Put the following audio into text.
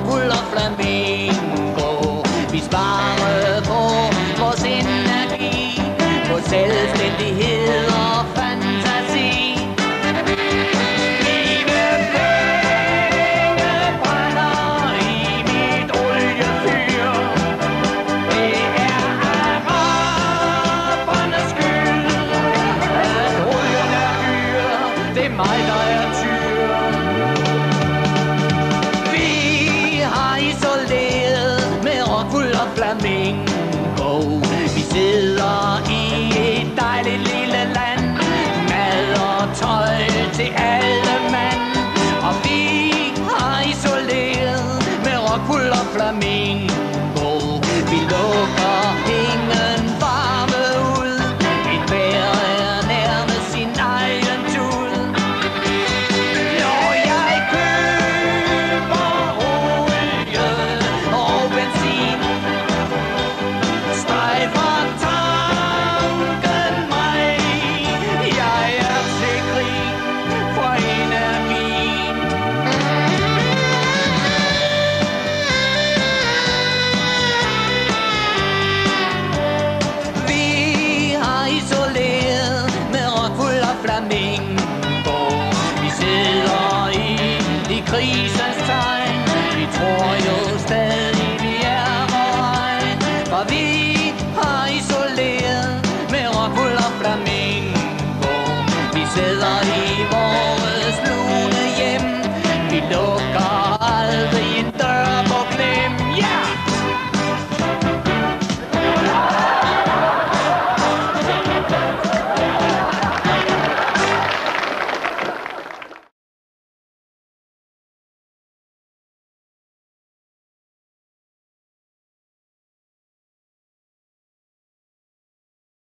rockwool og flamingo. Vi sparer på vores energi, på selvstændighed og fantasi. Vi sidder i et dejligt lille land, mad og tøj til alle mand. Og vi har isoleret med rockwool og flamingo. Vi lukker ingen varme ud, et vejr er nærmest sin egen tud. Når jeg køber olie og benzin, strejfer tanken mig. Jeg er til krig for energien. Vi har isoleret med rockwool og flamingo. Vi sidder i krisens tegn. Vi tror jo stadig vi er på vej, for vi har isoleret med rockwool og flamingo. Vi sidder i